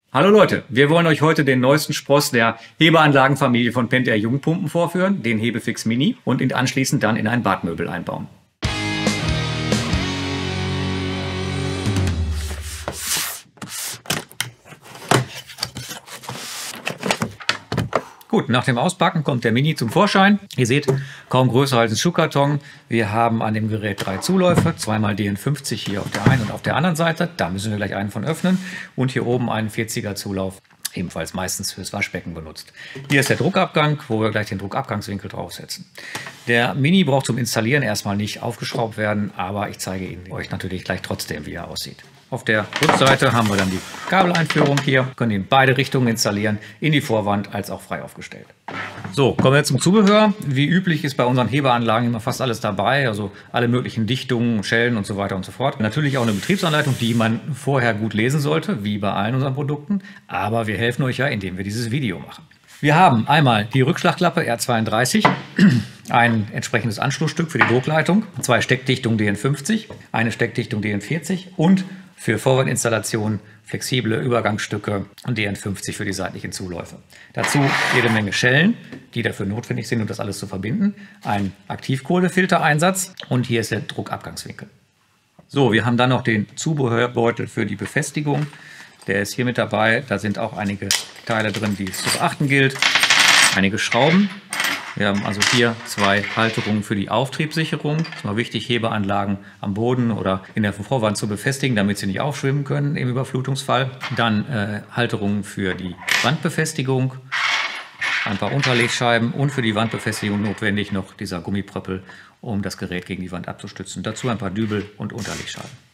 Hallo Leute, wir wollen euch heute den neuesten Spross der Hebeanlagenfamilie von Pentair Jungpumpen vorführen, den Hebefix Mini, und ihn anschließend dann in ein Badmöbel einbauen. Gut, nach dem Auspacken kommt der Mini zum Vorschein. Ihr seht, kaum größer als ein Schuhkarton. Wir haben an dem Gerät 3 Zuläufe, zweimal DN50 hier auf der einen und auf der anderen Seite. Da müssen wir gleich einen von öffnen. Und hier oben einen 40er Zulauf, ebenfalls meistens fürs Waschbecken benutzt. Hier ist der Druckabgang, wo wir gleich den Druckabgangswinkel draufsetzen. Der Mini braucht zum Installieren erstmal nicht aufgeschraubt werden, aber ich zeige ihn euch natürlich gleich trotzdem, wie er aussieht. Auf der Rückseite haben wir dann die Kabeleinführung hier, können in beide Richtungen installieren, in die Vorwand als auch frei aufgestellt. So, kommen wir zum Zubehör. Wie üblich ist bei unseren Hebeanlagen immer fast alles dabei, also alle möglichen Dichtungen, Schellen und so weiter und so fort. Natürlich auch eine Betriebsanleitung, die man vorher gut lesen sollte, wie bei allen unseren Produkten, aber wir helfen euch ja, indem wir dieses Video machen. Wir haben einmal die Rückschlagklappe R32, ein entsprechendes Anschlussstück für die Druckleitung, 2 Steckdichtungen DN50, eine Steckdichtung DN40 und für Vorwandinstallationen flexible Übergangsstücke und DN50 für die seitlichen Zuläufe. Dazu jede Menge Schellen, die dafür notwendig sind, um das alles zu verbinden. Ein Aktivkohlefiltereinsatz und hier ist der Druckabgangswinkel. So, wir haben dann noch den Zubehörbeutel für die Befestigung. Der ist hier mit dabei. Da sind auch einige Teile drin, die es zu beachten gilt. Einige Schrauben. Wir haben also hier 2 Halterungen für die Auftriebssicherung. Es ist mal wichtig, Hebeanlagen am Boden oder in der Vorwand zu befestigen, damit sie nicht aufschwimmen können im Überflutungsfall. Dann Halterungen für die Wandbefestigung, ein paar Unterlegscheiben und für die Wandbefestigung notwendig noch dieser Gummipröppel, um das Gerät gegen die Wand abzustützen. Dazu ein paar Dübel und Unterlegscheiben.